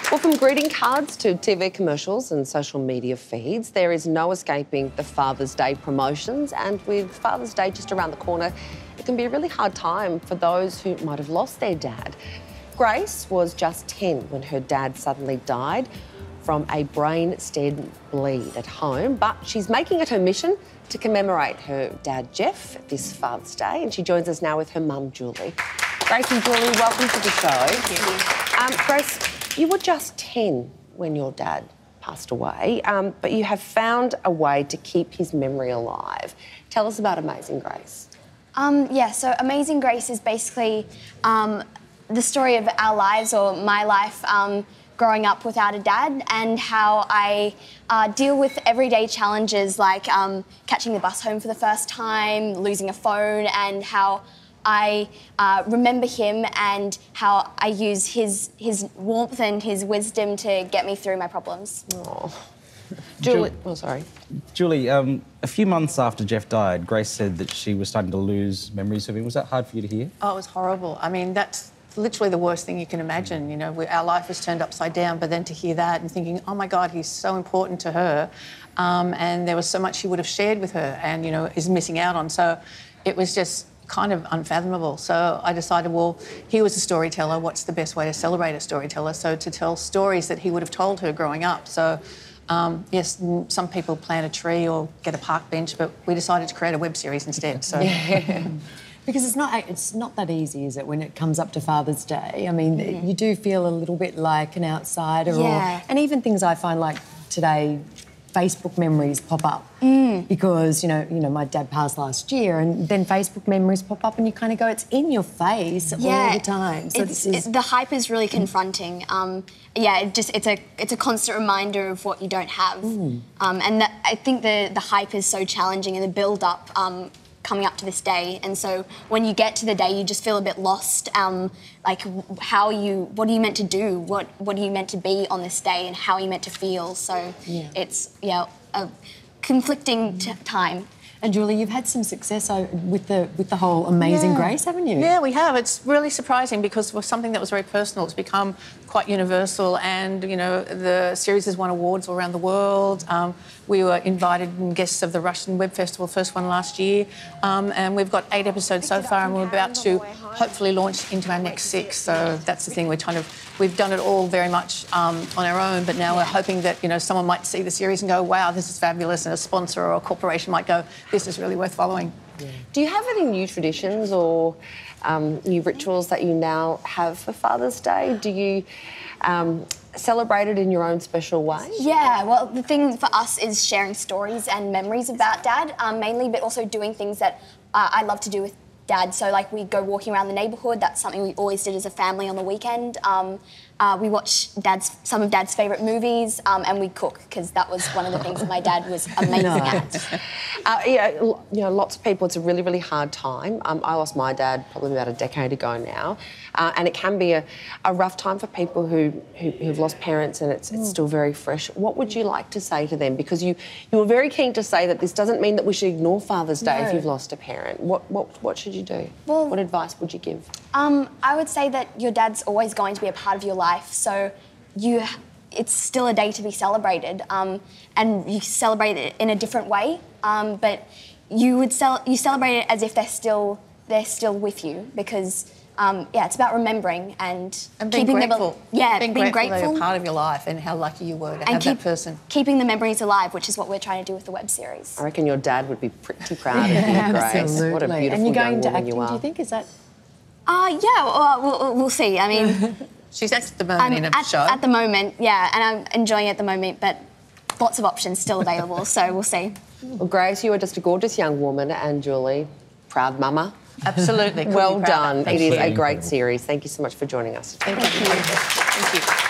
Well, from greeting cards to TV commercials and social media feeds, there is no escaping the Father's Day promotions. And with Father's Day just around the corner, it can be a really hard time for those who might have lost their dad. Grace was just 10 when her dad suddenly died from a brain stem bleed at home, but she's making it her mission to commemorate her dad, Jeff, this Father's Day, and she joins us now with her mum, Julie. Grace and Julie, welcome to the show. Thank you. Grace, you were just 10 when your dad passed away, but you have found a way to keep his memory alive. Tell us about Amazing Grace. So Amazing Grace is basically the story of our lives, or my life, growing up without a dad, and how I deal with everyday challenges like catching the bus home for the first time, losing a phone, and how I remember him and how I use his warmth and his wisdom to get me through my problems. Oh. Julie, sorry. Julie, a few months after Jeff died, Grace said that she was starting to lose memories of him. Was that hard for you to hear? Oh, it was horrible. I mean, that's literally the worst thing you can imagine. You know, our life was turned upside down, but then to hear that and thinking, oh my God, he's so important to her, and there was so much he would have shared with her and, you know, is missing out on. So it was just kind of unfathomable. So I decided, well, he was a storyteller. What's the best way to celebrate a storyteller? So to tell stories that he would have told her growing up. So yes, some people plant a tree or get a park bench, but we decided to create a web series instead. So. Yeah. Because it's not that easy, is it, when it comes up to Father's Day? I mean, you do feel a little bit like an outsider. Yeah. And even things I find like today, Facebook memories pop up because, you know, my dad passed last year, and then Facebook memories pop up and you kind of go, it's in your face all the time. So the hype is really confronting. It's a constant reminder of what you don't have. I think the hype is so challenging, and the build-up coming up to this day, and so when you get to the day you just feel a bit lost, like what are you meant to do, what are you meant to be on this day, and how are you meant to feel. So it's a conflicting time. And Julie, you've had some success with the whole Amazing Grace, haven't you? Yeah, we have. It's really surprising because for something that was very personal, it's become quite universal, and, you know, the series has won awards all around the world. We were invited and guests of the Russian Web Festival, first one last year, and we've got 8 episodes so far, and we're about to hopefully launch into our next 6. So that's the thing, we've done it all very much on our own, but now we're hoping that, you know, someone might see the series and go, wow, this is fabulous, and a sponsor or a corporation might go, this is really worth following. Yeah. Do you have any new traditions or new rituals that you now have for Father's Day? Do you celebrate it in your own special way? Yeah, well, the thing for us is sharing stories and memories about Dad, mainly, but also doing things that I love to do with Dad. So, like, we go walking around the neighbourhood. That's something we always did as a family on the weekend. We watch some of Dad's favourite movies, and we cook, because that was one of the things that my dad was amazing at. You know, lots of people, it's a really, really hard time. I lost my dad probably about a decade ago now, and it can be a rough time for people who've lost parents, and it's still very fresh. What would you like to say to them? Because you were very keen to say that this doesn't mean that we should ignore Father's Day if you've lost a parent. What should you do? Well, what advice would you give? I would say that your dad's always going to be a part of your life, so it's still a day to be celebrated, and you celebrate it in a different way, but you celebrate it as if they're still with you, because it's about remembering and being grateful. Being grateful they're a part of your life and how lucky you were to have that person. Keeping the memories alive, which is what we're trying to do with the web series. I reckon your dad would be pretty proud of you, Grace. Absolutely. What a beautiful and you're going young to woman acting, you are. do you think? Is that... We'll see. I mean... She's at the moment in a show. At the moment, yeah, and I'm enjoying it at the moment, but lots of options still available, so we'll see. Well, Grace, you are just a gorgeous young woman, and Julie, proud mama. Absolutely. Well done. It is a great series. Thank you so much for joining us. Thank you.